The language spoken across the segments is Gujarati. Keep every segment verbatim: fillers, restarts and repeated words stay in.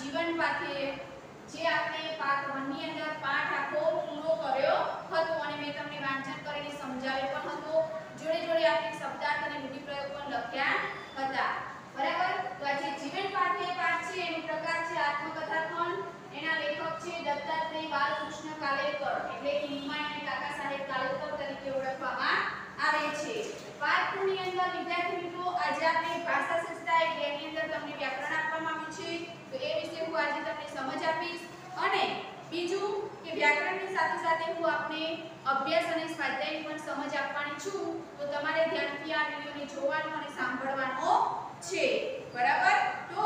જીવન પાઠે જે આપણે પાઠ એક ની અંદર પાઠ આખો પૂરો કર્યો હતો અને મેં તમને વાંચન કરીને સમજાવ્યો પણ હતો, જોડે જોડે આપણે શબ્દાર્થ અને રૂઢિપ્રયોગ પણ લખ્યા હતા, બરાબર। તો આ જે જીવન પાઠે પાઠ છે એનો પ્રકાર છે આત્મકથાખંડ, એના લેખક છે દત્તાત્રેય બાલકૃષ્ણ કાલેલકર, એટલે કે નિમાય કાકા સાહેબ કાલેલકર તરીકે ઓળખવામાં આવે છે। પાઠ બે ની અંદર વિદ્યાર્થી મિત્રો આજે આપણે ભાષા સજ્જતા એટલે એની અંદર તમને વ્યાકરણ આપવામાં આવ્યું છે, તો એ વિશે હું આજે તમને સમજ આપીશ અને બીજું કે વ્યાકરણની સાથે સાથે હું આપને અભ્યાસ અને સ્વાધ્યાયની પણ સમજ આપવાની છું, તો તમારે ધ્યાનથી આ વિડિયોને જોવાનો અને સાંભળવાનો છે, બરાબર। તો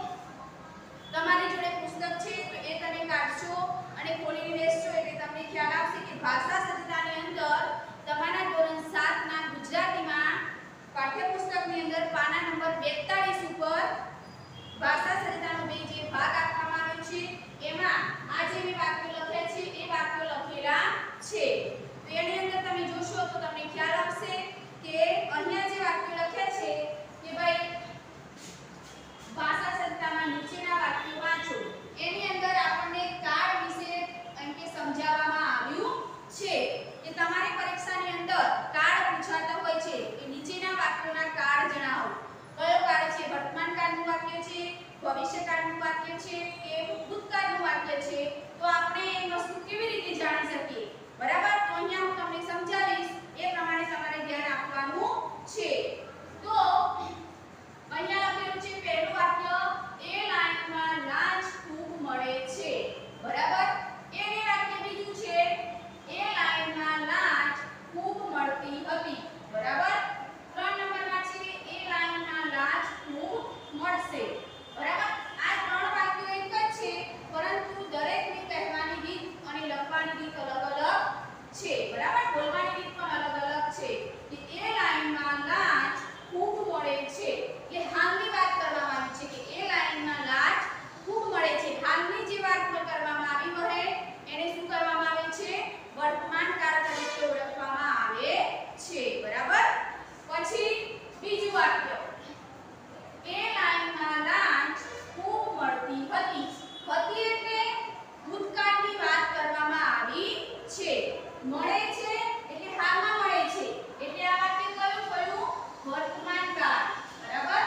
તમારી જોડે પુસ્તક છે તો એ તમે કાઢશો અને ખોલીને બેસશો એટલે તમને ખ્યાલ આવશે કે ભાષા સજ્જતાની અંદર તમારા ધોરણ સાત ના ગુજરાતીમાં પાઠ્યપુસ્તકની અંદર પાના નંબર બેતાળીસ ઉપર ભાષા સજ્જતાનો બે જે ભાગ આપવામાં આવ્યો છે એમાં આ જે મેં વાક્યો લખ્યા છે એ વાક્યો લખેલા છે, તો એની અંદર તમે જોશો તો તમને ખ્યાલ આવશે કે અહીંયા જે વાક્યો લખ્યા છે કે ભાઈ ભાષા સજ્જતામાં નીચેના વાક્યો વાંચો, એની અંદર આપણને કાળ વિશે અંકે સમજાવવામાં આવ્યું છે કે તમારી પરીક્ષાની અંદર કાળ પૂછાતા હોય છે કે નીચેના વાક્યોના કાળ જણાવો, કયો કાળ છે, વર્તમાન કાળનું વાક્ય છે, ભવિષ્યકાળનું વાક્ય છે કે ભૂતકાળનું વાક્ય છે, તો આપણે એ વસ્તુ કેવી રીતે જાણી શકીએ, બરાબર। તો અહીંયા હું તમને સમજાવીશ એ પ્રમાણે તમારે ધ્યાન આપવાનું છે। તો અહીંયા લખેલું છે પહેલું વાક્ય, એ લાઈનમાં લાજ ખૂબ મળે છે, બરાબર। એને વાક્ય બીજું છે, એ લાઈનમાં લાજ ખૂબ મળતી હતી, બરાબર। ત્રણ નંબરમાં છે, એ લાઈનમાં લાજ ખૂબ મળશે, બરાબર। આ ત્રણ વાક્યો એક જ છે પરંતુ દરેકની કહેવાની રીત અને લખવાની રીત અલગ અલગ છે, બરાબર। બોલવાની રીત પણ અલગ અલગ છે કે એ લાઈનમાં લાજ ખૂબ મળે છે, કે હાલની વાત કરવામાં આવી છે કે એ લાઈનમાં લાજ ખૂબ મળે છે, હાલની જે વાત કરવામાં આવી હોય એને શું કરવામાં આવે છે, વર્તમાન કાળ તરીકે ઓળખવામાં આવે છે, બરાબર। પછી બીજું વાક્ય, એ લાઈનમાં લાજ ખૂબ મળતી હતી, હતી એટલે ભૂતકાળની વાત કરવામાં આવી છે, મળે છે એટલે હાલમાં મળે છે, એટલે આ વાક્ય કયું કયું, વર્તમાન કાળ, બરાબર।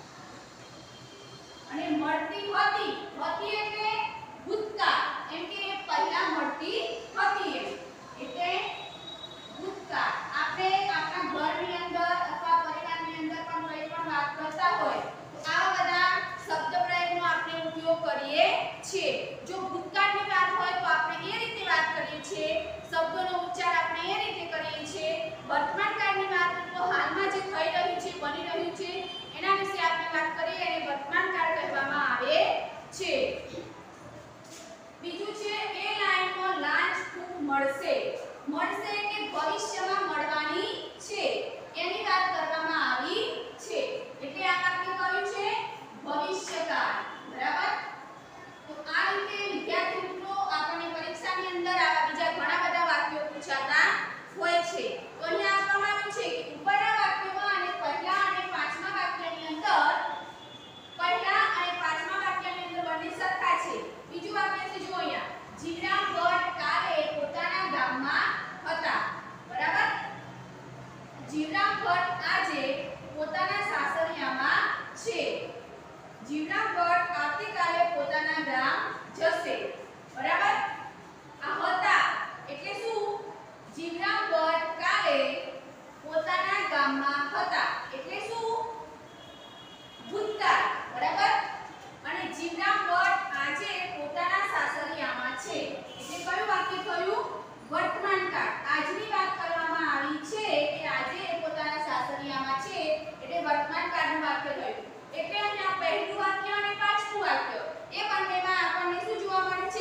અને મળતી હતી, હતી એટલે ભૂતકાળ, એમ કે પહેલા મળતી હતી એમ, એટલે ભૂતકાળ। આપણે આપણા ઘરની અંદર અથવા પરિવારની અંદર પણ કોઈ પણ વાત કરતા હોય તો આવા બધા શબ્દ પ્રયોગનો આપણે ઉપયોગ કરીએ છીએ, જો ભૂતકાળની વાત હોય તો આપણે એ રીતે વાત કરીએ છીએ, શબ્દોનો ઉચ્ચાર આપણે એ રીતે કરીએ છીએ, વર્તમાન કાળની વાત તો હાલમાં જે થઈ રહ્યું છે, બની રહ્યું છે એના વિશે આપણે વાત કરીએ અને વર્તમાન કાળ કહેવામાં આવે છે। બીજું છે, એ લાઈનમાં લાજ ખૂબ મળશે, મળશે કે ભવિષ્યમાં મળવાની છે એની વાત કરવામાં આવી છે, એટલે આ વાક્ય કયું છે, ભવિષ્યકાળ, બરાબર। તો આ રીતે વિદ્યાર્થી મિત્રો આપણને પરીક્ષાની અંદર આવા બીજા ઘણા બધા વાક્યો પૂછાતા હોય છે, તો અહીંયા આપવામાં આવ્યું છે કે ઉપરના વાક્યમાં અને પહેલા અને પાંચમા વાક્યની અંદર, પહેલા અને પાંચમા વાક્યની અંદર બંને સરખા છે, બીજું વાક્ય છે જો અહીંયા, જીવરામ ભટ્ટ કાલે પોતાના ગામમાં હતા, બરાબર। જીવરામ ભટ્ટ આજે પોતાના સાસરિયામાં છે, જીવરામ ભટ્ટ આવતીકાલે પોતાના ગામ જશે, બરાબર। આ હતા એટલે શું, જીવરામ ભટ્ટ કાલે પોતાના ગામમાં હતા એટલે શું, ભૂતકાળ, બરાબર। અને જીવરામ ભટ્ટ આજે પોતાના સાસરિયામાં છે એટલે કયું વાક્ય થયું, વર્તમાન કાળ, આજની વાત કરવામાં આવી છે કે આજે પોતાના સાસરિયામાં છે એટલે વર્તમાન કાળનું વાક્ય થયું, એટલે અહીંયા પહેલું વાક્ય અને પાંચમું વાક્ય એ બંનેમાં આપણને શું જોવા મળે છે,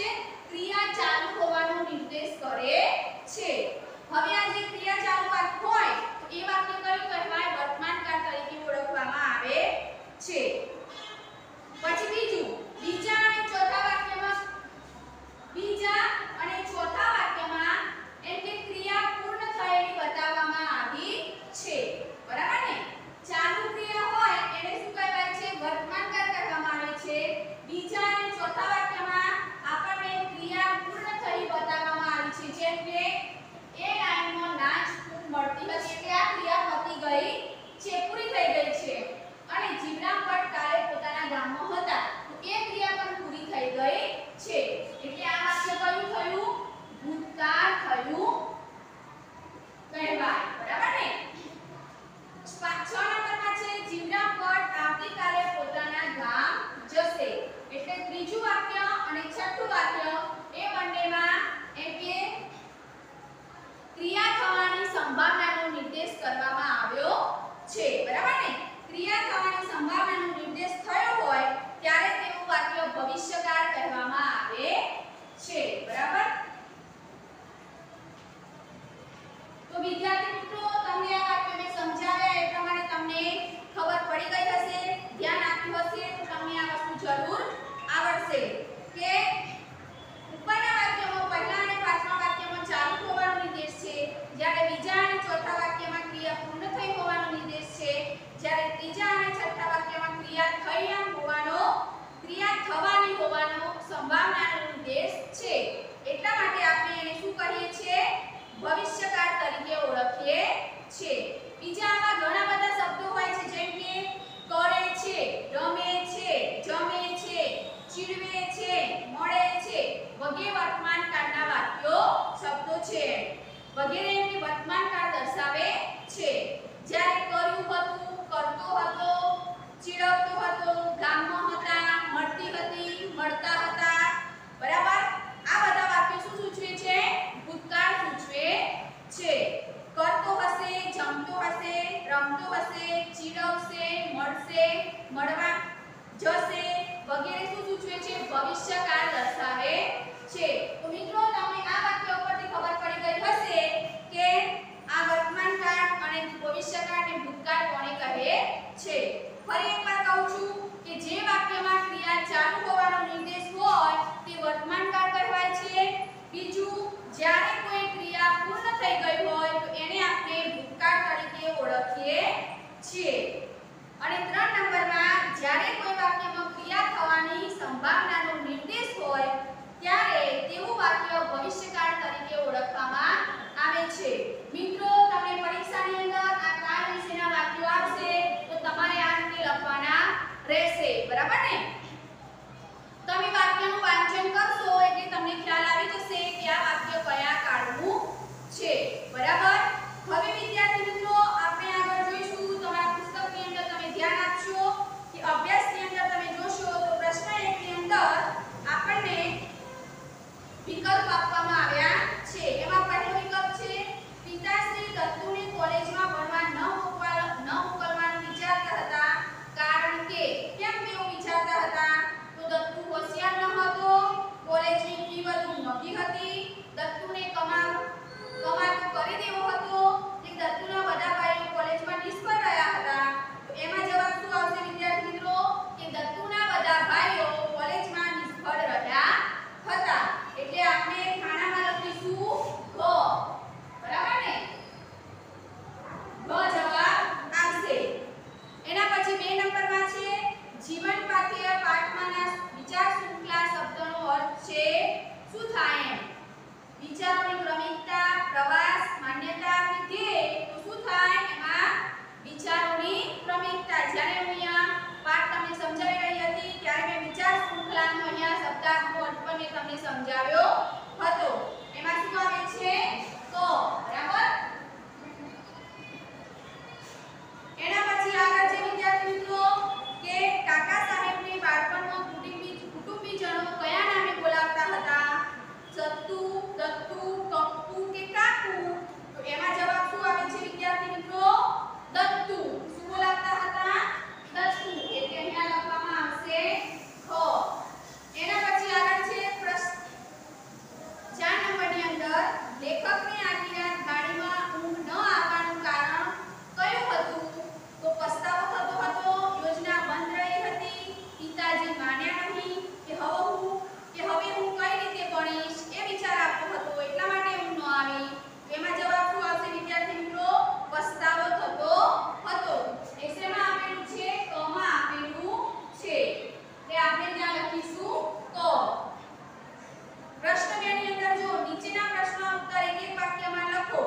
ભવિષ્યકાળ દર્શાવે છે. તો મિત્રો તમને આ વાક્ય ઉપરથી ખબર પડી ગઈ હશે કે આ વર્તમાનકાળ અને ભવિષ્યકાળ અને ભૂતકાળ કોને કહે છે. ફરી એકવાર કહું છું કે જે વાક્યમાં ક્રિયા ચાલુ હોવાનો નિર્દેશ હોય તે વર્તમાનકાળ કહેવાય છે. બીજું, જ્યારે કોઈ ક્રિયા પૂર્ણ થઈ ગઈ હોય તો એને આપણે ભૂતકાળ તરીકે ઓળખીએ છીએ. અને ત્રણ નંબરમાં જ્યારે કોઈ વાક્યમાં ક્રિયા થવાની સંભાવનાનો નિર્દેશ હોય ત્યારે તેવું વાક્ય ભવિષ્યકાળ તરીકે ઓળખવામાં આવે છે. મિત્રો તમને પરીક્ષાની અંદર આ કાળ વિશેના વાક્યો આવશે તો તમારે આ રીતે લખવાના રહેશે. બરાબર ને? તમે વાક્યનું વાંચન કરશો એટલે તમને ખ્યાલ આવી જશે કે આ વાક્ય કયા કાળનું છે. બરાબર? હવે વિદ્યાર્થી મિત્રો આપણે આગળ જોઈશું. તમારા પુસ્તકની અંદર તમે ધ્યાન આપશો કે અભ્યાસની અંદર તમે જોશો તો પ્રશ્ન એક ની અંદર આપણને વિકલ્પ આપવામાં આવ્યા છે. એમાં પહેલો વિકલ્પ છે પિતાશ્રી દત્તુને કોલેજમાં ભણવા ન મોકલ ન મોકલવાનું વિચારતા હતા કારણ કે કેમ તેઓ વિચારતા હતા? તો દત્તુ હોશિયાર ન હતો, કોલેજની ફી વધુ મોંઘી હતી, દત્તુને કમાવ કમાતો કરી દેવો હતો, કે દત્તુના બધા ભાઈઓ કોલેજમાં નિષ્ફળ રહ્યા હતા. તો એમાં જવાબ શું આવશે વિદ્યાર્થી મિત્રો? કે દત્તુના બધા ભાઈઓ કોલેજમાં નિષ્ફળ રહ્યા હતા. એટલે આપણે ખાનામાં લખીશું ગ. બરાબર ને? ગ જવાબ આવશે. એના પછી બે નંબરમાં છે જીવન પાઠ્ય પાઠમાંના વિચાર શૃંખલા શબ્દનો અર્થ છે શું થાય એમ? વિચારોની ક્રમિકતા, પ્રવાસ, માન્યતા કે ધ્યેય. તો શું થાય એમાં? વિચારોની ક્રમિકતા. જ્યારે હું અહીંયા પાઠ તમને સમજાવી રહી હતી ત્યારે મેં વિચાર શૃંખલાનો અહીંયા શબ્દાર્થનો અર્થ પણ મેં તમને સમજાવ્યો હતો. એમાં શું આવે છે? ક. બરાબર? એના પછી આગળ છે વિદ્યાર્થી મિત્રો કે કાકા સાહેબને બાળપણમાં કુટુંબી કુટુંબીજનો કયા નામે બોલાવતા હતા? સત્તુ, દત્તુ, કપ્પુ કે કાકુ. તો એમાં જવાબ શું આવે છે વિદ્યાર્થી મિત્રો? દત્તુ. શું બોલાવતા હતા? દત્તુ. એટલે અહીંયા લખવામાં આવશે ખ. એના પછી આગળ છે પ્રશ્ન ચાર નંબરની અંદર લેખકને આખી રાત ગાડીમાં ઊંઘ ન આવવાનું કારણ કયું હતું? તો પસ્તાવો થતો હતો, યોજના બંધ રહી હતી, પિતાજી માન્યા નહીં, કે હવે હું કે હવે હું કઈ રીતે ભણીશ એ વિચાર આવતો હતો એટલા માટે ઊંઘ ન આવી. એમાં જવાબ શું આવશે વિદ્યાર્થી મિત્રો? પસ્તાવો થતો હતો. એક્સરેમાં આપેલું છે, કમાં આપેલું છે. એટલે આપણે ત્યાં લખીશું ક. પ્રશ્ન બે ની અંદર જો નીચેના પ્રશ્નનો ઉત્તર એક એક વાક્યમાં લખો.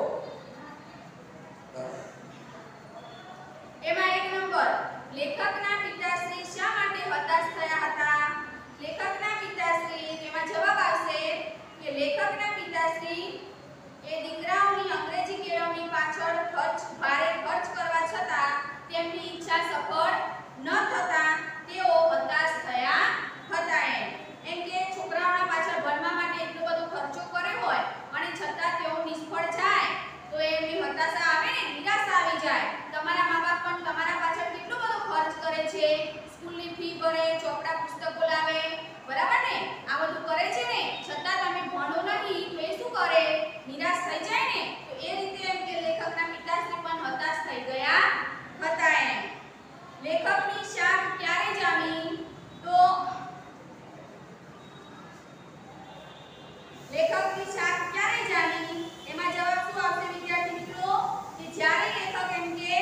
એમાં એક નંબર લેખકના પિતાશ્રી શા માટે હતાશ થયા હતા? લેખકના પિતાશ્રી એમાં જવાબ આવશે કે લેખકના પિતાશ્રી એ દીકરાઓની અંગ્રેજી કેળવણી પાછળ ખર્ચ ભારે ખર્ચ કરવા છતાં તેમની ઈચ્છા સફળ ન થતા તેઓ હતાશ થયા હતા. એમ એમ કે છોકરાઓના પાછળ ભણવા માટે એટલો બધો ખર્ચો કર્યો હોય અને છતાં તેઓ નિષ્ફળ જાય તો એમની હતાશા આવે ને, નિરાશા આવી જાય. તમારા મા-બાપ પણ તમારા પાછળ કેટલો બધો ખર્ચ કરે છે, સ્કૂલની ફી ભરે, ચોપડા પુસ્તકો લાવે, બરાબર ને? આ બધું કરે છે ને, છતાં તમે ભણો નહીં તો એ શું કરે? નિરાશ થઈ જાય ને. તો એ રીતે એમ કે લેખકના પિતાશ્રી પણ હતાશ થઈ ગયા હતા. એમ લેખકની શાક ક્યારે જામી? તો લેખકની શાક ક્યારે જામી? એમાં જવાબ શું આવશે વિદ્યાર્થી મિત્રો? કે જ્યારે લેખક એમ કે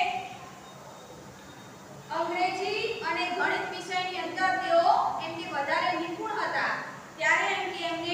અંગ્રેજી અને ગણિત વિષયની અંદર તેઓ એમ કે વધારે નિપુણ હતા ત્યારે એમ કે એમને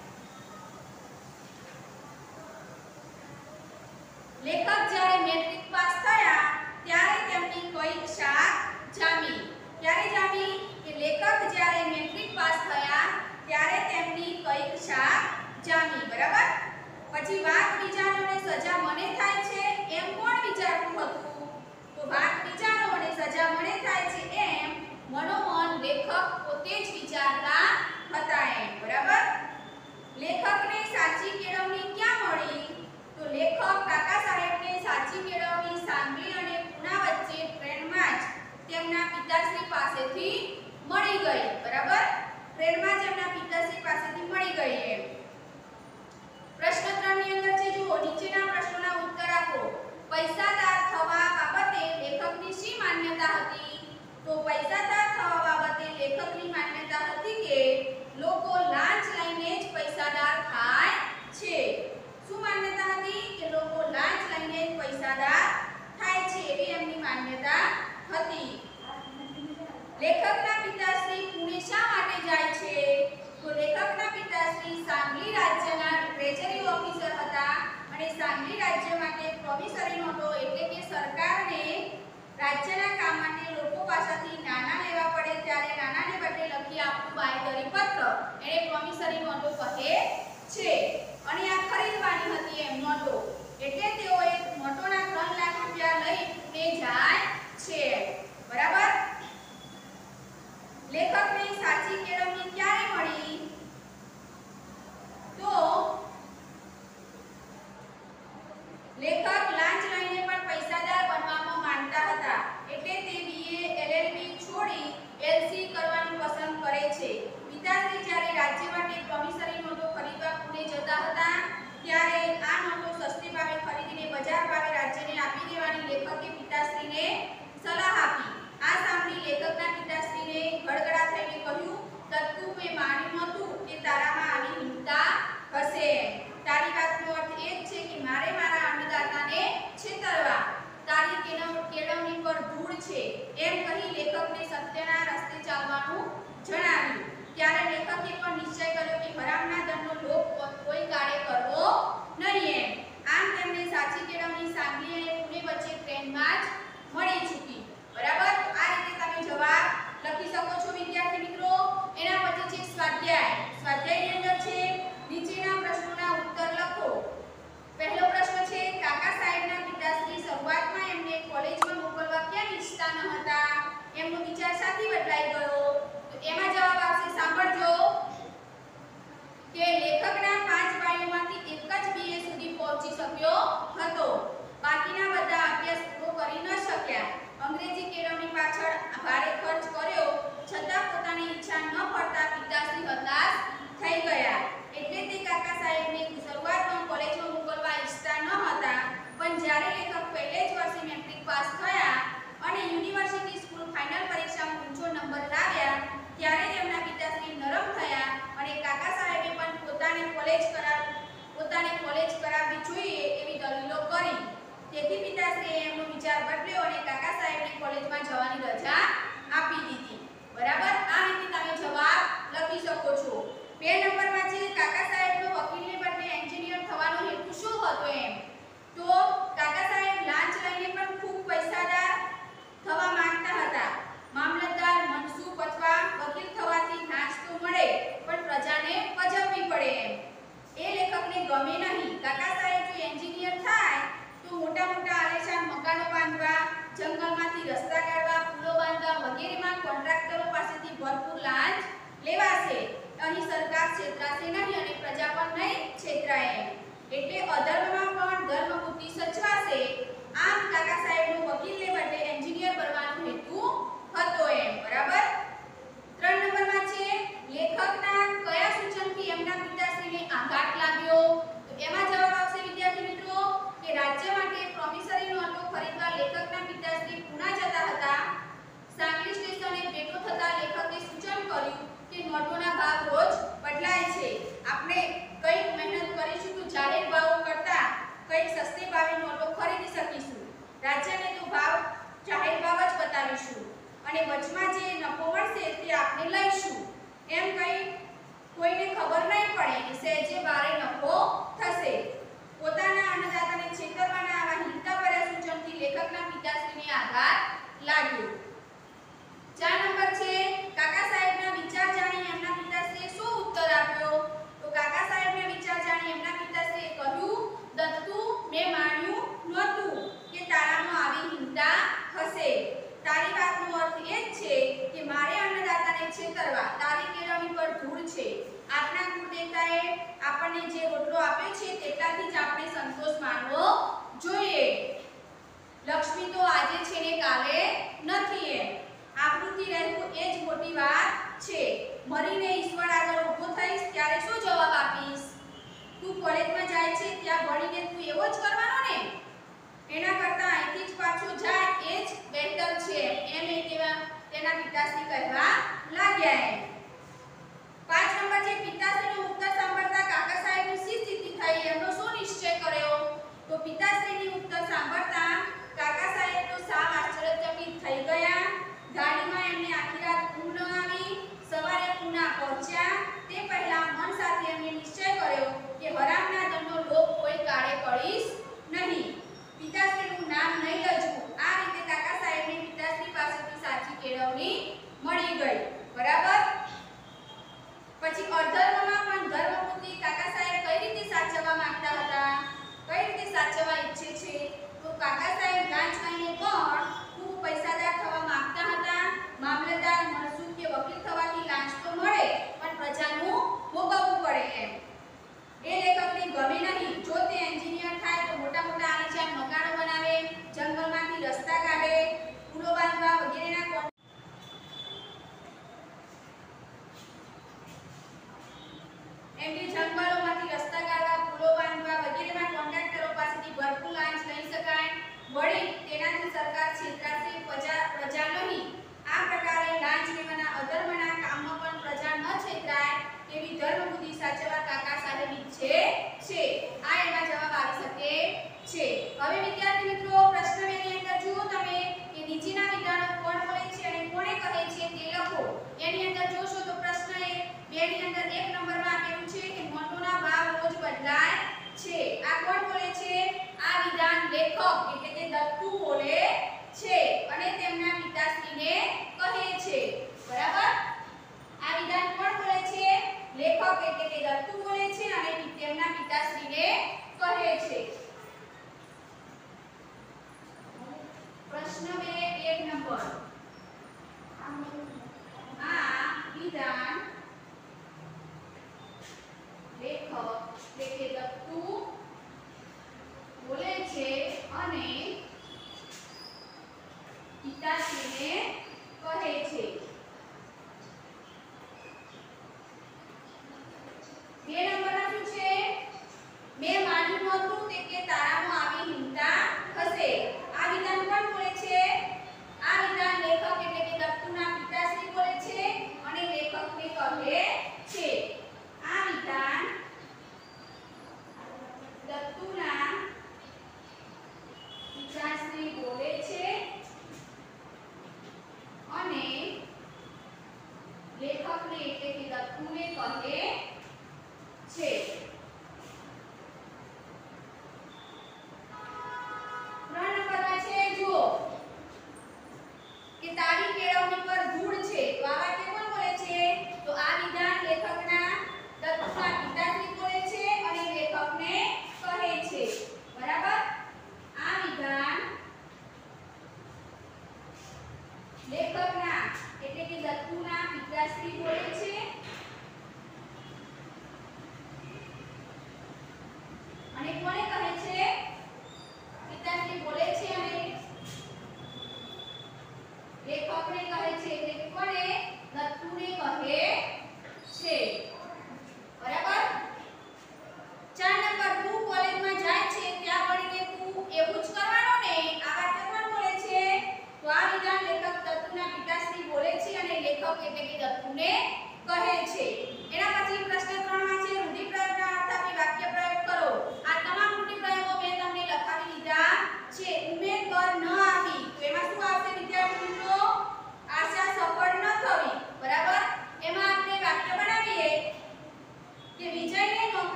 લેખક જ્યારે મેટ્રિક પાસ થયા ત્યારે તેમની કઈ શાક જામી? ક્યારે જામી? કે લેખક જ્યારે મેટ્રિક પાસ થયા ત્યારે તેમની કઈક શાક જામી. બરાબર? પછી વાક બીજાનોને સજા મને થાય છે એમ કોણ વિચારતું હતું? તો વાક બીજાનોને સજા મને થાય છે એમ મનોમન લેખક પોતે જ વિચારતા હતા. એમ બરાબર? લેખકને સાચી કેળવણી ક્યાં મળી? તો લેખક કાકા સાહેબને સાચી કેળવણી સાંભળી અને પુના વચ્ચે ટ્રેનમાં જ તેમના પિતાશ્રી પાસેથી મળી ગઈ. બરાબર? ટ્રેનમાં પૈસાદાર થવા બાબતે લેખકની માન્યતા હતી કે લોકો લાંચ લઈને જ પૈસાદાર થાય છે. શું માન્યતા હતી? કે લોકો લાંચ લઈને જ પૈસાદાર થાય છે એવી એમની માન્યતા હતી. લેખકના પિતાશ્રી પુણે શા માટે જાય છે? તો લેખકના પિતાશ્રી સાંગલી રાજ્યના ટ્રેઝરી ઓફિસર હતા અને સાંગલી રાજ્ય માટે પ્રોમિસરી નોટો એટલે કે સરકારને રાજ્યના કામ માટે લોકો પાસેથી નાણાં લેવા પડે ત્યારે નાણાંને બદલે લખી આપવું બાંયધરી પત્ર એને પ્રોમિસરી નોટો કહે છે. અને આ ખરીદવાની હતી એમ નોટો એટલે તેઓએ નોટોના ત્રણ લાખ રૂપિયા લઈ પુણે જાય છે. બરાબર. લેખકને સાચી કેળવણી ક્યારે મળી? તો લેખક લાંચ લઈને પણ પૈસાદાર બનવામાં માનતા હતા એટલે તે બીએ એલએલબી છોડી એલસી કરવાનું પસંદ કરે છે. પિતાશ્રી જ્યારે રાજ્ય માટે પ્રોમિસરી નોટો ખરીદવા પુણે જતા હતા ત્યારે આ નોટો સસ્તી ભાવે ખરીદીને બજાર ભાવે રાજ્યને આપી દેવાની લેખકે પિતાશ્રીને સલાહ આપી. આ સાંભળી લેખકના પિતાશ્રીને ગડગડા થઈને કહ્યું, "તત્તુ મેં માન્યું નહોતું કે તારામાં આવી હિંમતા હશે. તારી વાતનો અર્થ એ જ છે કે મારે મારા અન્નદાતાને છેતરવા. તારી કેળવણી પર ધૂળ છે." એમ કહી લેખકને સત્યના રસ્તે ચાલવાનું જણાવ્યું. ત્યારે લેખકે પણ નિશ્ચય કર્યો કે હરામના ધનનો લોભ કોઈ કાળે કરવો નહીં એમ. આમ તેમને સાચી કેળવણી સાંગલી અને પુણે વચ્ચે ટ્રેનમાં જ મળી ચૂકી. બરાબર. આ રીતે તમે જવાબ લખી શકો છો વિદ્યાર્થી મિત્રો. એના પછી છે સ્વાધ્યાય. સ્વાધ્યાયની અંદર છે નીચેના પ્રશ્નોના ઉત્તર લખો. પહેલો પ્રશ્ન છે કાકા સાહેબના પિતાશ્રી શરૂઆતમાં એમને કોલેજમાં મોકલવા કેમ ઈચ્છતા ન હતા? એમનો વિચાર સાથી બદલાઈ ગયો? તો એમાં જવાબ આવશે, સાંભળજો, કે લેખકના પાંચ ભાઈઓમાંથી એક જ બીએ સુધી પહોંચી શક્યો હતો. બાકીના બધા અભ્યાસ પૂરો કરી ન શક્યા. અંગ્રેજી કેળવણી પાછળ ભારે ખર્ચ કર્યો છતાં પોતાની ઈચ્છા ન ફળતા પિતાશ્રી હતાશ થઈ ગયા. એટલે તે કાકા સાહેબને શરૂઆતમાં કોલેજમાં મોકલવા ઈચ્છતા ન હતા. પણ જ્યારે લેખક પહેલે જ વર્ષે મેટ્રિક પાસ થયા અને યુનિવર્સિટી સ્કૂલ ફાઇનલ પરીક્ષામાં ઊંચો નંબર લાવ્યા ત્યારે તેમના પિતાશ્રી નરમ થયા અને કાકા સાહેબે પણ પોતાને કોલેજ કરાવ પોતાને કોલેજ કરાવવી જોઈએ એવી દલીલો કરી. તેથી પિતાશ્રીએ એમનો વિચાર બદલ્યો અને કાકા સાહેબને કોલેજમાં જવાની રજા આપી દીધી. બરાબર. આ રીતે તમે જવાબ લખી શકો છો. બે નંબરમાં છે કાકા સાહેબનો વકીલને બદલે એન્જિનિયર થવાનો હેતુ શું હતો એમ? તો કાકા સાહેબ લાંચ લઈને પણ ખૂબ પૈસાદાર થવા માંગતા હતા. મામલતદાર, મનસૂબ અથવા વકીલ થવાથી લાંચ તો મળે પણ પ્રજાને પજવવી પડે એમ. એ લેખકને ગમે નહીં. કાકા સાહેબ જો એન્જિનિયર થાય તો મોટા મોટા આલીશાન મકાનો બાંધવા, જંગલમાંથી રસ્તા કાઢવા, પુલો બાંધવા વગેરેમાં કોન્ટ્રાક્ટરો પાસેથી ભરપૂર લાંચ લેવાશે. અહીં સરકાર છેતરાશે નહીં અને પ્રજા પણ નહીં છેતરાય એમ. એટલે અધર્મમાં પણ ધર્મ બુદ્ધિ સચવાશે. આમ કાકા સાહેબનો વકીલને બદલે એન્જિનિયર બનવાનો હેતુ હતો એમ. બરાબર. ત્રણ નંબરમાં છે લેખકના કયા સૂચનથી એમના પિતાશ્રીને આઘાત લાગ્યો? તો એમાં જવાબ આવશે વિદ્યાર્થી મિત્રો કે રાજ્ય માટે પ્રોમિસરી નોટો ખરીદવા લેખકના પિતાશ્રી પુણે જતા હતા. સાંગલી સ્ટેશને ભેટો થતા લેખકે સૂચન કર્યું કે નોટોના ભાવ રોજ બદલાય છે. આપણે કંઈક મહેનત કરીશું તો જાહેર ભાવો કરતા કંઈક સસ્તી ભાવે નોટો ખરીદી શકીશું. રાજ્યને તો ભાવ જાહેર ભાવ જ બતાવીશું અને વચમાં જે નફો મળશે તે આપણે લઈશું. એમ કંઈ કોઈને ખબર નહીં પડે કે સહેજે બારે નફો થશે. પોતાના અન્નદાતાને છેતરવાના આવા હિંસાભર્યા સૂચનથી લેખકના પિતાશ્રીને આઘાત લાગ્યો. ચાર નંબર છે કાકા સાહેબના વિચાર જાણી એમના પિતાશ્રીએ શું ઉત્તર આપ્યો? તો કાકા સાહેબના વિચાર જાણી એમના પિતાશ્રીએ કહ્યું, "દત્તુ, મેં માન્યું નહોતું કે તારામાં આવી હિંમતા હશે. તારી વાતનો અર્થ એ જ છે કે મારે અન્નદાતાને છેતરવા. તારી કેળવણી પર ધૂળ છે. આપણા કુળદેવતાએ આપણને જે રોટલો આપ્યો છે તેટલાથી જ આપણે સંતોષ માનવો જોઈએ. લક્ષ્મી તો આજે છે ને કાલે નથી એમ. આકૃતિ રહેવું એ જ મોટી વાત છે. મરીને ઈશ્વર આગળ ઊભો થઈશ ત્યારે શું જવાબ આપીશ? તું કોલેજમાં જાય છે ત્યાં ભણીને તું એવો જ કરવાનો ને? એના કરતાં અહીંથી જ પાછો જાય એ જ બહેતર છે." એમ એ કહેવા તેના પિતાશ્રી કહેવા લાગ્યા. એમ પાંચ નંબર છે પિતાશ્રીનો ઉત્તર સાંભળતા કાકા સાહેબની શી સ્થિતિ થઈ એમનો શું નિશ્ચય કર્યો? તો પિતાશ્રીની ઉત્તર સાંભળતા કાકા સાહેબ તો સાવ આશ્ચર્યચકિત થઈ ગયા. ગાડીમાં એમને આખી રાત ઊંઘ ન આવી. સવારે પૂના પહોંચ્યા તે પહેલા મન સાથે એમને નિશ્ચય કર્યો કે હરામના ધનનો લોભ કોઈ કાળે કરીશ નહીં. પિતાશ્રીનું નામ નહીં લજવું. આ રીતે કાકા સાહેબને પિતાશ્રી પાસેથી સાચી કેળવણી મળી ગઈ. બરાબર. પછી અધર્મમાં પણ ધર્મબુદ્ધિ કાકા સાહેબ કઈ રીતે સાચવવા માંગતા હતા? કઈ રીતે સાચવવા ઈચ્છે છે? તો કાકા સાહેબ લાંચ લઈને પણ ખૂબ પૈસાદાર થવા માંગતા હતા. મામલતદાર, મનસૂખ કે વકીલ થવાથી લાંચ તો મળે પણ પ્રજાનું ભોગવવું પડે. એમ એ લેખકને ગમે નહીં. જો તે એન્જિનિયર થાય તો મોટા મોટા આની જેમ મકાનો બનાવે, જંગલમાંથી રસ્તા કાઢે, પુલો બાંધવા વગેરેના એમ કે જંગલોમાંથી રસ્તા કાઢવા, પુલો બાંધવા વગેરેમાં કોન્ટ્રાક્ટરો પાસેથી ભરપૂર લાંચ લઈ શકાય. વળી તેનાથી સરકાર છેતરાશે, પ્રજા પ્રજા નહીં. આ પ્રકારે લાંચ લેવાના અધર્મના કામમાં પણ પ્રજા ન છેતરાય તેવી ધર્મબુદ્ધિ સાચવવા કાકા સાહેબ ઈચ્છે છે. આ એમાં જવાબ આવી શકે છે. હવે વિદ્યાર્થી મિત્રો પ્રશ્ન બે ની અંદર જુઓ તમે કે નીચેના વિધાનો કોણ બોલે છે અને કોણે કહે છે તે લખો. એની અંદર જોશો તો પ્રશ્ન એ બે ની અંદર એક નંબરમાં આપેલું છે કે નોટોના ભાવ રોજ બદલાય છે. આ કોણ બોલે છે? આ વિધાન લેખક એટલે કે દત્તુ બોલે છે અને તેમના પિતાશ્રીને કહે છે. બરાબર. આ વિધાન કોણ બોલે છે? લેખક એટલે કે દત્તુ બોલે છે અને તેમના પિતાશ્રીને કહે છે. પ્રશ્ન બે એક નંબર. આ વિધાન લેખક એટલે કે દત્તુ બોલે છે અને પિતાશ્રીને કહે છે. બે નંબરના શું છે? મેં માન્યું નહોતું તે કે તારામાં આવી હિંમતા હશે. આ વિધાન કોણ બોલે છે? આ વિધાન લેખક એટલે કે દત્તુના પિતાશ્રી બોલે છે અને લેખકને કહે છે. આ વિધાન દત્તુના પિતાશ્રી બોલે છે અને લેખકને એટલે કે દત્તુને કહે છે. ત્રણ નંબરમાં છે જુઓ કે તારી કેળવણી પર ધૂળ છે. તો આ વાક્ય કોણ બોલે છે? તો આ વિધાન લેખકના દત્તુના પિતાશ્રી બોલે છે અને લેખકને કહે છે. બરાબર. આ વિધાન લેખકના એટલે કે દત્તુના પિતાશ્રી બોલે છે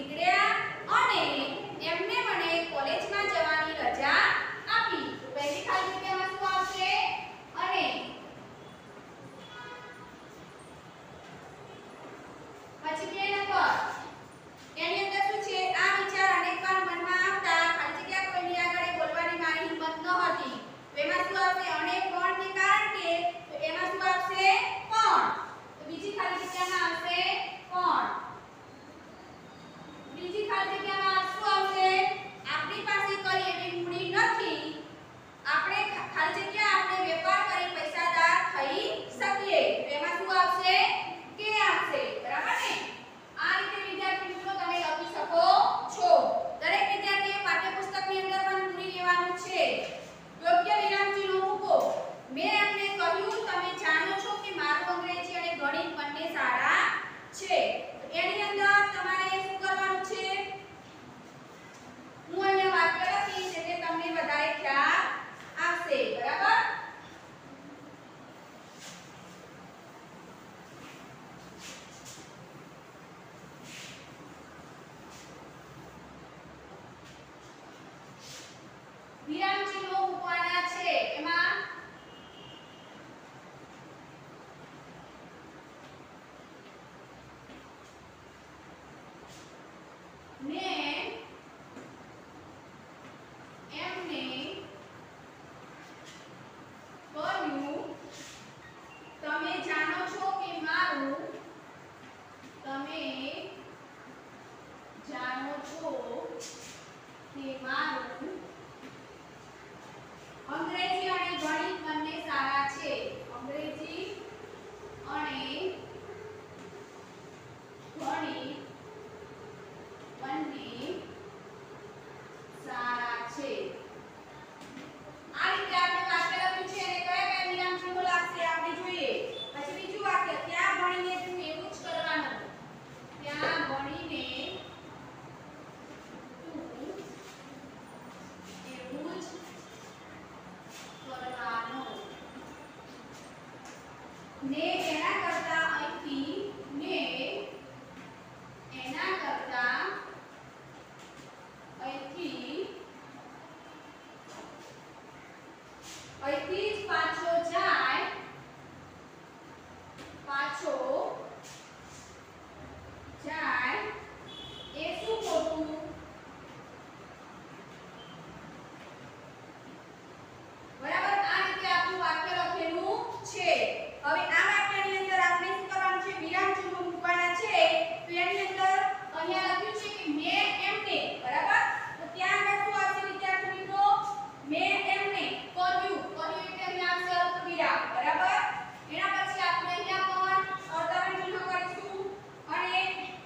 બીગડ્યા અને એમને મને કોલેજમાં જવાની રજા આપી. તો પહેલી ખાલી જગ્યામાં શું આવશે? અને. પછી બે નંબર એની અંદર શું છે? આ વિચાર અનેકવાર મનમાં આવતા ખાલી જગ્યા કોઈની આગળ બોલવાની મારી હિંમત ન હતી. તો એમાં શું આવશે? અને પણ કે કારણ કે. તો એમાં શું આવશે? પણ. તો બીજી ખાલી જગ્યામાં આવશે પણ. બીજી ખાલી જગ્યામાં શું આવશે? આપણી પાસે કઈ એવી મૂડી નથી. આપણે ખાલી જગ્યા આપણે વેપાર કરી પૈસાદાર થઈ શકીએ. તો એમાં શું આવશે? કે આવશે. બરાબર ને? આ રીતે વિદ્યાર્થી મિત્રો તમે લખી શકો છો. દરેક વિદ્યાર્થીએ પાઠ્યપુસ્તકની અંદર પણ પૂરી લેવાનું છે. યોગ્ય વિરામચિહ્નો મૂકો. મેં એમને કહ્યું તમે જાણો છો કે મારું અંગ્રેજી અને ગણિત બંને સારા છે. એની અંદર તમારે શું કરવાનું છે? હું અહીંયા વાક્ય લખીશ એટલે તમને વધારે ખ્યાલ આવશે. બરાબર? વિરામચિહ્નો મૂકવાના છે. એમાં મેં એમને કહ્યું તમે જાણો છો કે મારું તમે જાણો છો કે મારું અંગ્રેજી અને ગણિત બંને સારા છે. અંગ્રેજી અને ગણિત બંને સારા છે. આ રીતે આપણે વાક્ય લખ્યું છે અને કયા કયા વિરામચિહ્નો લાગશે આપણે જોઈએ. પછી બીજું વાક્ય ત્યાં ભણીને તું એવું જ કરવાનું. ત્યાં ભણીને તું એવું જ કરવાનું. ને એના કરતા અહીંથી ને એના કરતા અહીંથી અહીંથી જ પાછો જાય પાછો જાય એ શું ખોટું? બરાબર? આ રીતે આપણું વાક્ય લખેલું છે. હવે આ વાક્યની અંદર આપણે શું કરવાનું છે? વિરામચિહ્નો મૂકવાના છે. તો એની અંદર અહીંયા લખ્યું છે કે મેં એમને. બરાબર? તો ત્યાં આગળ શું આવશે વિદ્યાર્થી મિત્રો? મેં એમને કહ્યું. કહ્યું એટલે અહીંયા આવશે અલ્પવિરામ. બરાબર? એના પછી આપણે અહીંયા પણ અર્ધવિરામ ચિહ્ન કરીશું અને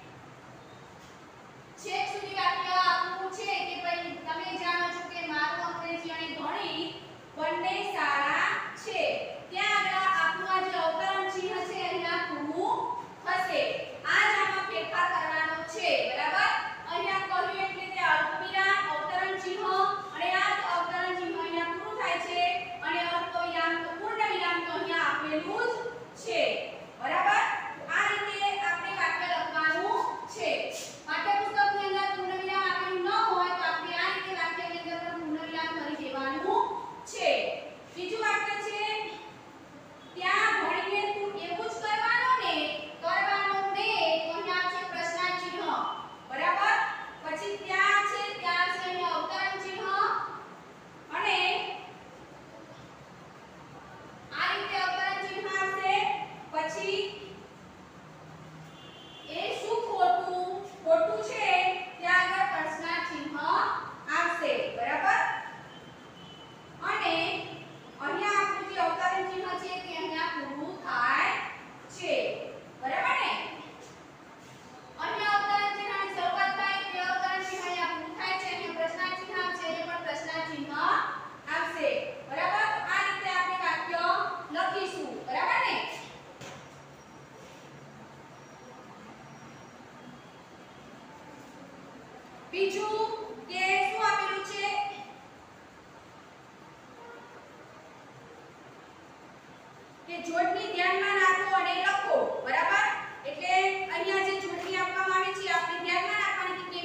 છેક સુધી વાક્ય આપવું છે કે ભાઈ તમે જાણો છો કે મારું અંગ્રેજી અને ગણિત બંને સારા છે. ત્યાં આગળ આપણું આ જે અવતરણ ચિહ્ન છે અહીંયા પૂરું થશે. આ જ આમાં ફેરફાર કરવાનો છે. બરાબર? અહીંયા કહ્યું એટલે તે અલ્પવિરામ અવતરણ ચિહ્ન અને આ જ અવતરણ ચિહ્ન અહીંયા પૂરું થાય છે અને અલ્પવિરામ તો પૂર્ણ વિરામ તો અહીંયા આપેલું જ છે. બરાબર? આ રીતે આપણે વાક્ય લખવાનું છે. પાઠ્યપુસ્તકની અંદર પૂર્ણ વિરામ આપેલું ન હોય તો આપણે આ રીતે વાક્યની અંદર પણ પૂર્ણ વિરામ કરી દેવાનું છે. બીજું વાક્ય છે ત્યાં ભણીને તું એવું જ કરવાનું ને. કરવાનું ને તો અહીંયા આવશે પ્રશ્નાર્થ ચિહ્ન. બરાબર? પછી ત્યાં છે ત્યાં છે અહીંયા અવતરણ ચિહ્ન અને આ રીતે અવતરણ ચિહ્ન આવશે. પછી એ શું ખોટું? ખોટું છે ત્યાં આગળ પ્રશ્નાર્થ ચિહ્ન આવશે. બરાબર? અને અહીંયા આપણું જે અવતરણ ચિહ્ન છે તે અહીંયા પૂરું થાય છે. બરાબર ને? અહીંયા અવતરણ ચિહ્નની શરૂઆત થાય તે અવતરણ ચિહ્ન અહીંયા પૂરું થાય છે અને પ્રશ્નાર્થ ચિહ્ન આવશે એટલે પણ પ્રશ્નાર્થ ચિહ્ન આવશે. બરાબર? આ રીતે આપણે વાક્ય લખીશું. બરાબર ને? બીજું કે શું આપેલું છે? કે જોડણી ધ્યાનમાં રાખો અને લખો. બરાબર? એટલે અહીંયા જે જોડણી આપવામાં આવી છે આપણે ધ્યાનમાં રાખવાની કે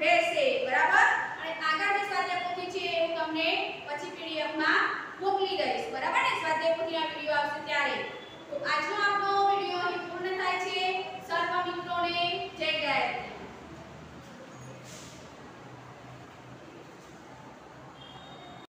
રહેશે બરાબર અને આગળની સ્વાધ્યાય પોથી છે હું તમને પછી પીડીએફ માં મોકલી દઈશ બરાબર ને સ્વાધ્યાય પોથીના વિડિયો આવશે ત્યારે તો આજનો આપણો વિડિયો અહીં પૂર્ણ થાય છે સર્વ મિત્રોને જય ગરવી।